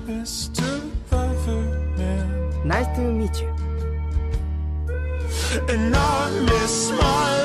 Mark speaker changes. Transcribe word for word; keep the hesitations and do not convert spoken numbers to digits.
Speaker 1: mister Loverman.
Speaker 2: Nice to meet you.
Speaker 1: And I miss my